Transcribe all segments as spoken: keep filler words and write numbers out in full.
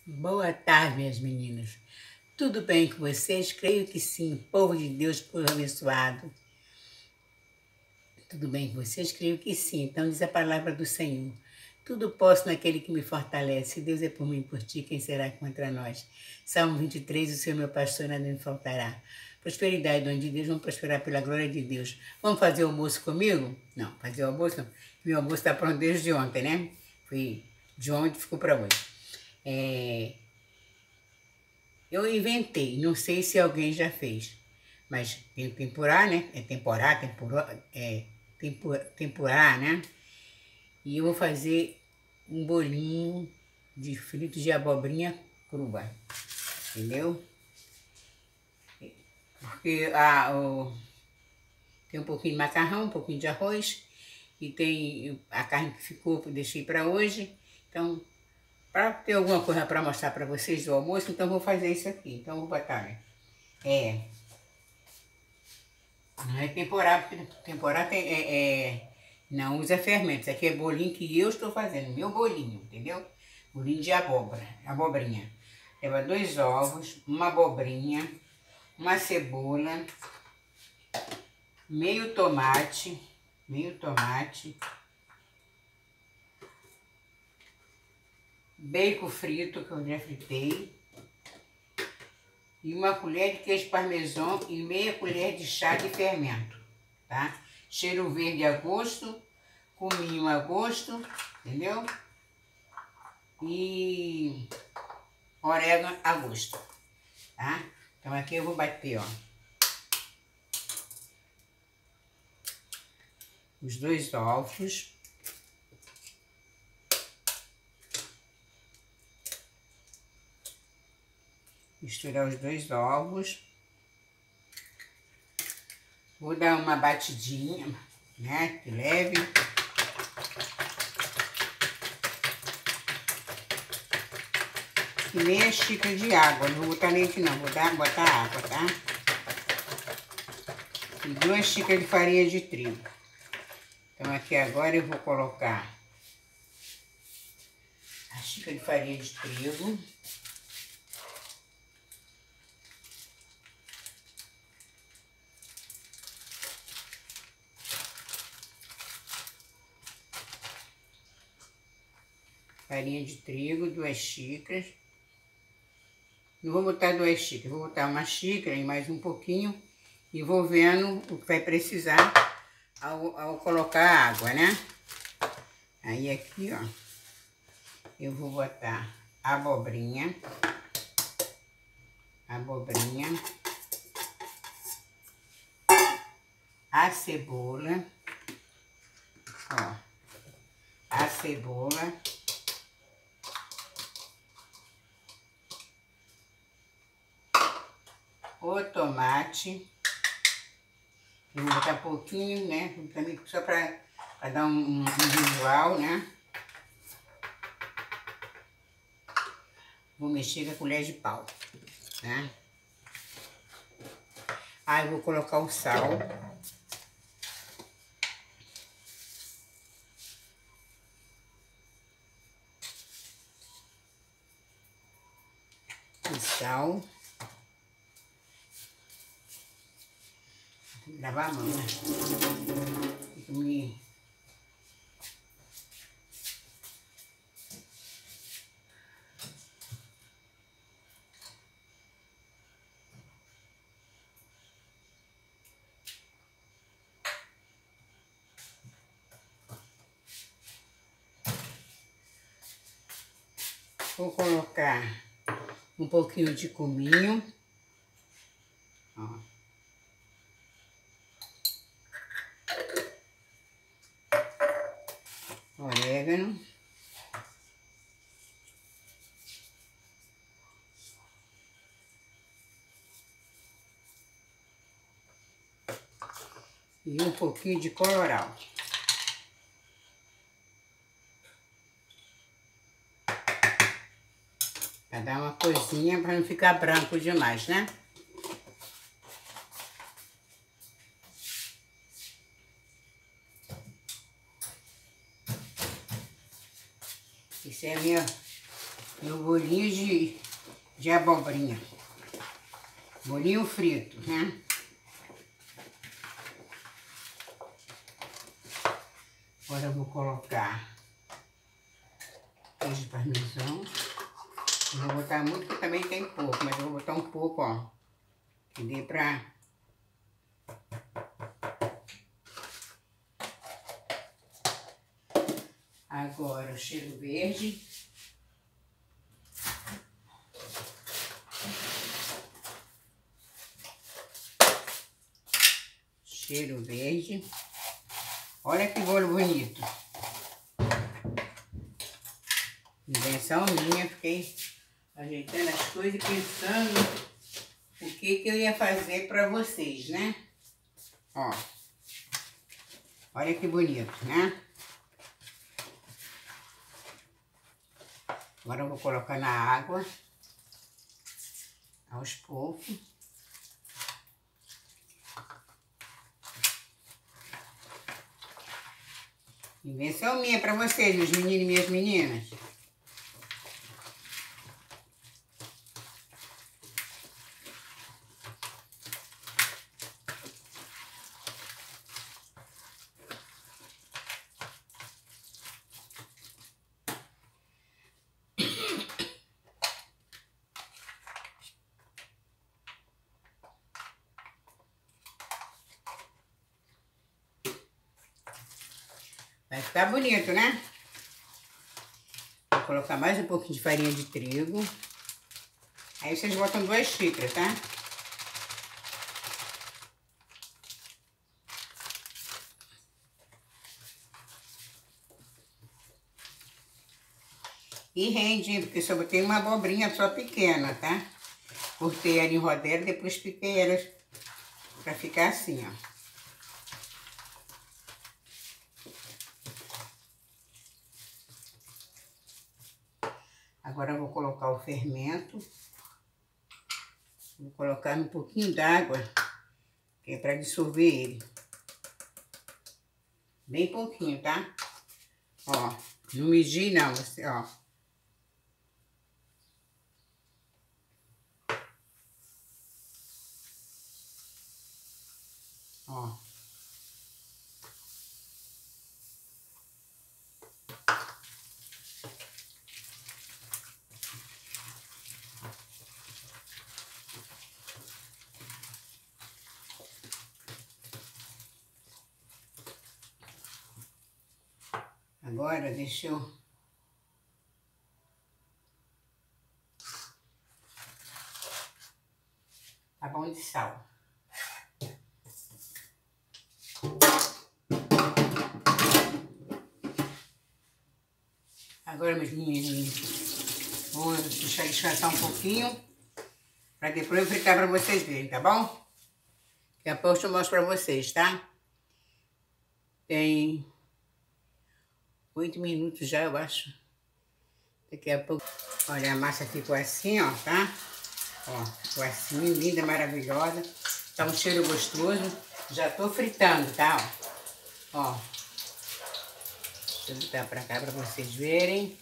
Boa tarde, minhas meninas. Tudo bem com vocês? Creio que sim. Povo de Deus, povo abençoado. Tudo bem com vocês? Creio que sim. Então diz a palavra do Senhor. Tudo posso naquele que me fortalece. Se Deus é por mim e por ti, quem será contra nós? Salmo vinte e três, o Senhor meu pastor, nada me faltará. Prosperidade onde Deus, vamos prosperar pela glória de Deus. Vamos fazer o almoço comigo? Não, fazer o almoço não. Meu almoço está pronto desde ontem, né? Foi de ontem, ficou para hoje. É... Eu inventei, não sei se alguém já fez, mas tem temporá, né? É temporá, temporá, é tempor, temporá, né? E eu vou fazer um bolinho de fritos de abobrinha crua, entendeu? Porque a, o, tem um pouquinho de macarrão, um pouquinho de arroz, e tem a carne que ficou, eu deixei para hoje. Então, para ter alguma coisa para mostrar para vocês do almoço, então vou fazer isso aqui. Então, vou botar, né? É... Não é temporada, porque temporada tem, é, é, não usa fermento. Isso aqui é bolinho que eu estou fazendo, meu bolinho, entendeu? Bolinho de abóbora, abobrinha. Leva dois ovos, uma abobrinha, uma cebola, meio tomate, meio tomate, bacon frito, que eu já fritei, e uma colher de queijo parmesão e meia colher de chá de fermento, tá? Cheiro verde a gosto, cominho a gosto, entendeu? E orégano a gosto, tá? Então aqui eu vou bater, ó, os dois ovos. Misturar os dois ovos. Vou dar uma batidinha, né, que leve. E meia xícara de água, não vou botar leite não, vou dar, botar água, tá? E duas xícaras de farinha de trigo. Então aqui agora eu vou colocar a xícara de farinha de trigo. Farinha de trigo, duas xícaras. Não vou botar duas xícaras, vou botar uma xícara e mais um pouquinho. E vou vendo o que vai precisar ao, ao colocar a água, né? Aí aqui, ó, eu vou botar a abobrinha. Abobrinha. A cebola. Ó, a cebola. O tomate, eu vou botar pouquinho, né, também só para dar um, um visual, né. Vou mexer com a colher de pau, né. Aí eu vou colocar o sal. O sal. Lavar a mão, né? Me... Vou colocar um pouquinho de cominho. Ó. Orégano. E um pouquinho de colorau. Pra dar uma coisinha, pra não ficar branco demais, né? Isso é a minha Meu bolinho de, de abobrinha. Bolinho frito, né? Agora eu vou colocar queijo parmesão. Não vou botar muito, porque também tem pouco, mas eu vou botar um pouco, ó. Que dê pra... Agora o cheiro verde. Cheiro verde. Olha que bolo bonito. Invenção minha, fiquei ajeitando as coisas e pensando o que que eu ia fazer pra vocês, né? Ó. Olha que bonito, né? Agora eu vou colocar na água, aos poucos. Invenção minha pra vocês, meus meninos e minhas meninas. Vai ficar bonito, né? Vou colocar mais um pouquinho de farinha de trigo. Aí vocês botam duas xícaras, tá? E rende, hein? Porque só botei uma abobrinha só pequena, tá? Cortei ela em rodela, depois piquei ela pra ficar assim, ó. Agora eu vou colocar o fermento. Vou colocar um pouquinho d'água, que é para dissolver ele. Bem pouquinho, tá? Ó, não medi não, você, ó. Ó. Agora deixa eu... Tá bom de sal. Agora, meus meninos, vou deixar descansar um pouquinho, para depois eu fritar para vocês verem, tá bom? Daqui a pouco eu mostro para vocês, tá? Tem oito minutos já, eu acho. Daqui a pouco... Olha, a massa ficou assim, ó, tá? Ó, ficou assim, linda, maravilhosa. Tá um cheiro gostoso. Já tô fritando, tá? Ó. Ó. Deixa eu botar pra cá pra vocês verem.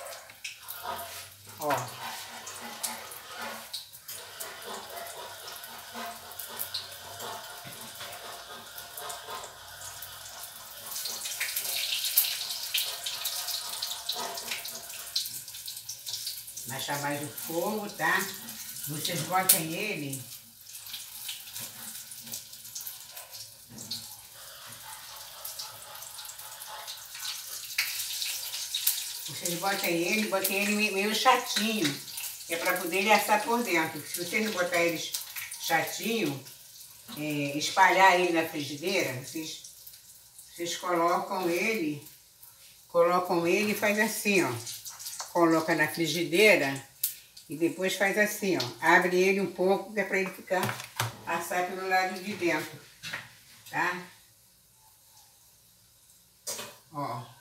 Ó. Baixar mais o fogo, tá? Vocês botem ele... Vocês botem ele, botem ele meio chatinho, que é para poder ele assar por dentro. Se vocês não botar ele chatinho, é, espalhar ele na frigideira, vocês, vocês colocam ele, colocam ele e faz assim, ó. Coloca na frigideira e depois faz assim, ó. Abre ele um pouco, que é para ele ficar assar pelo lado de dentro, tá? Ó.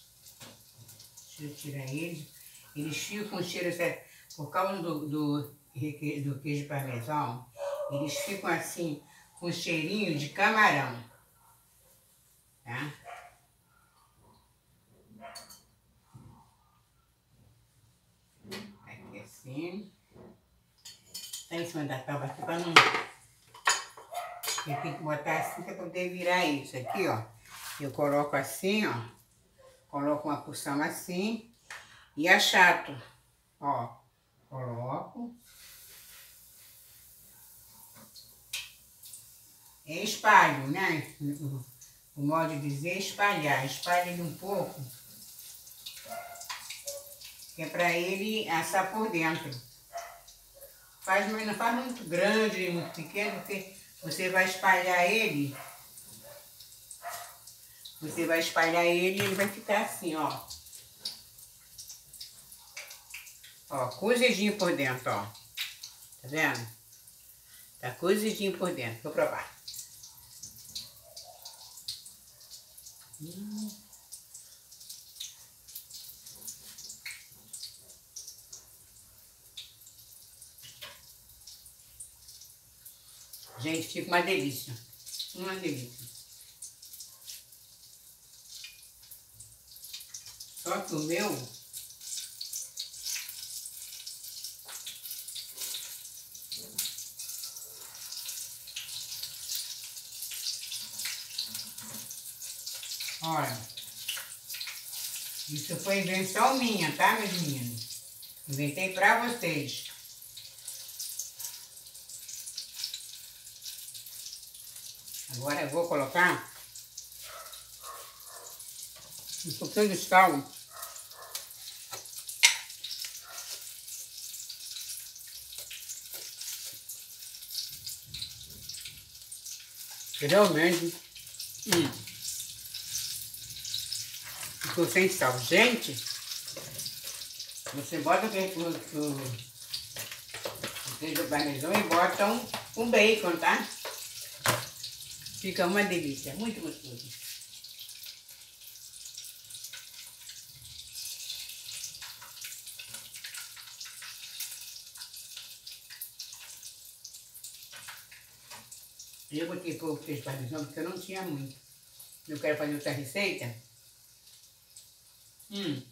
Deixa eu tirar eles. Eles ficam com cheiro, por causa do, do, do queijo parmesão, eles ficam assim, com cheirinho de camarão, tá? Aqui assim. Tá em cima da tábua aqui pra não... Eu tenho que botar assim pra poder virar isso aqui, ó. Eu coloco assim, ó. Coloco uma porção assim e achato, ó. Coloco. E espalho, né? O modo de dizer é espalhar. Espalho ele um pouco. Que é pra ele assar por dentro. Faz, mas não faz muito grande, muito pequeno, porque você vai espalhar ele. Você vai espalhar ele e ele vai ficar assim, ó. Ó, cozidinho por dentro, ó. Tá vendo? Tá cozidinho por dentro. Vou provar. Hum. Gente, fica uma delícia. Uma delícia. Só que o meu... Olha, isso foi invenção minha, tá, meus meninos? Inventei pra vocês. Agora eu vou colocar um pouquinho de sal. Realmente, hum, ficou sem sal. Gente, você bota o queijo parmesão e bota um, um bacon, tá? Fica uma delícia, muito gostoso. Eu botei pouco queijo parmesão porque eu não tinha muito. Eu quero fazer outra receita. Hum.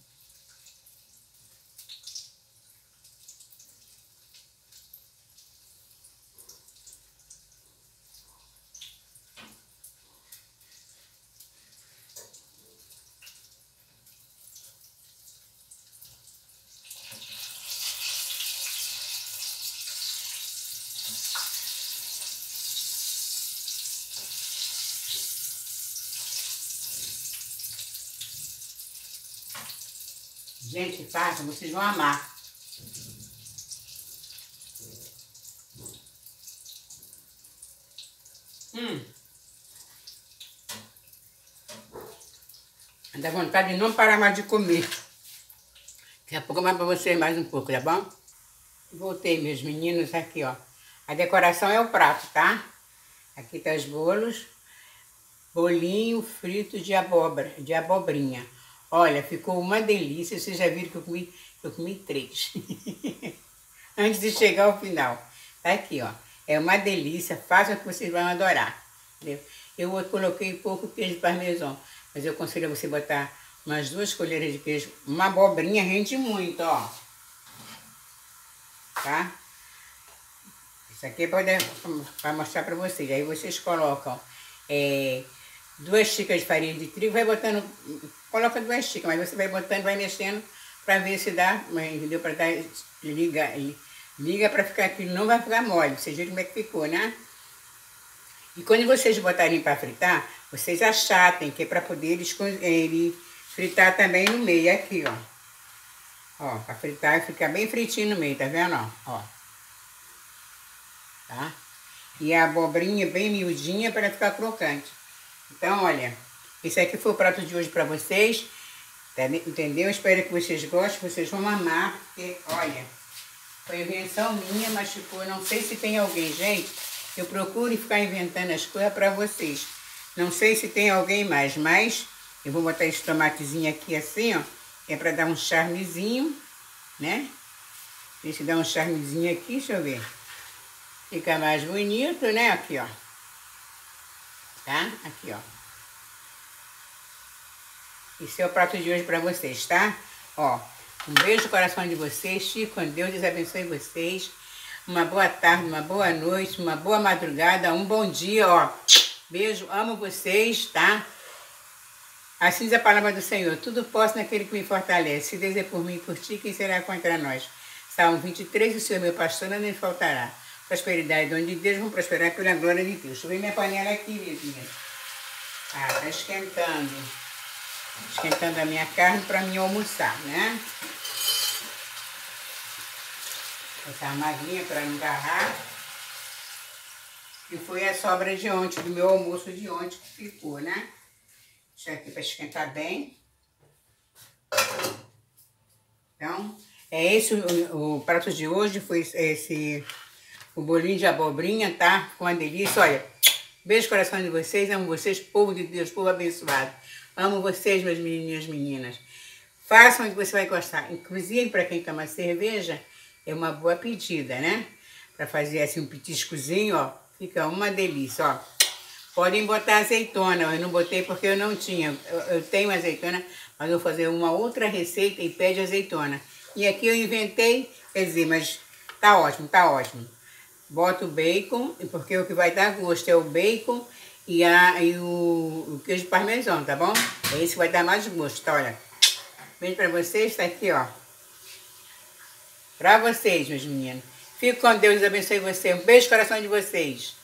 Gente, façam, vocês vão amar. Hum. Dá vontade de não parar mais de comer. Daqui a pouco eu mando pra vocês mais um pouco, tá bom? Voltei, meus meninos, aqui, ó. A decoração é o prato, tá? Aqui tá os bolos. Bolinho frito de abóbora, de abobrinha. Olha, ficou uma delícia. Vocês já viram que eu comi, eu comi três. Antes de chegar ao final. Tá aqui, ó. É uma delícia. Façam que vocês vão adorar. Entendeu? Eu coloquei pouco queijo parmesão. Mas eu aconselho a você botar umas duas colheres de queijo. Uma abobrinha rende muito, ó. Tá? Isso aqui é para mostrar para vocês. Aí vocês colocam é, duas xícaras de farinha de trigo. Vai botando... Coloca duas xícaras, mas você vai botando, vai mexendo para ver se dá, entendeu? Para dar, liga, liga para ficar aqui, não vai ficar mole. Vocês viram como é que ficou, né? E quando vocês botarem para fritar, vocês achatem, que é para poder eles, ele fritar também no meio, aqui, ó. Ó, para fritar e ficar bem fritinho no meio, tá vendo, ó? Ó. Tá? E a abobrinha bem miudinha para ficar crocante. Então, olha... Esse aqui foi o prato de hoje para vocês, entendeu? Espero que vocês gostem, vocês vão amar, porque, olha, foi invenção minha, mas ficou, não sei se tem alguém, gente, eu procuro ficar inventando as coisas para vocês. Não sei se tem alguém mais, mas eu vou botar esse tomatezinho aqui assim, ó, é para dar um charmezinho, né? Deixa eu dar um charmezinho aqui, deixa eu ver. Fica mais bonito, né? Aqui, ó. Tá? Aqui, ó. Esse é o prato de hoje pra vocês, tá? Ó, um beijo no coração de vocês. Fique com Deus, Deus abençoe vocês. Uma boa tarde, uma boa noite, uma boa madrugada, um bom dia, ó. Beijo, amo vocês, tá? Assim diz a palavra do Senhor. Tudo posso naquele que me fortalece. Se Deus é por mim e por ti, quem será contra nós? Salmo vinte e três, o Senhor meu pastor, nada me faltará. Prosperidade, onde Deus vão prosperar pela glória de Deus. Deixa eu ver minha panela aqui, minha. Ah, tá esquentando. Esquentando a minha carne para mim almoçar, né? Essa armadinha para não agarrar. E foi a sobra de ontem, do meu almoço de ontem que ficou, né? Deixa aqui para esquentar bem. Então, é esse o, o prato de hoje, foi esse, o bolinho de abobrinha, tá? Ficou uma delícia, olha. Beijo no coração de vocês, amo vocês, povo de Deus, povo abençoado. Amo vocês, meus menininhos e meninas. Façam o que você vai gostar. Inclusive, para quem toma cerveja, é uma boa pedida, né? Para fazer assim um petiscozinho, ó. Fica uma delícia, ó. Podem botar azeitona. Eu não botei porque eu não tinha. Eu, eu tenho azeitona, mas eu vou fazer uma outra receita e pede azeitona. E aqui eu inventei, quer dizer, mas tá ótimo, tá ótimo. Boto o bacon, porque o que vai dar gosto é o bacon e, a, e o, o queijo parmesão, tá bom? É esse que vai dar mais gosto, tá? Olha. Beijo pra vocês, tá aqui, ó. Pra vocês, meus meninos. Fico com Deus, abençoe vocês. Um beijo no coração de vocês.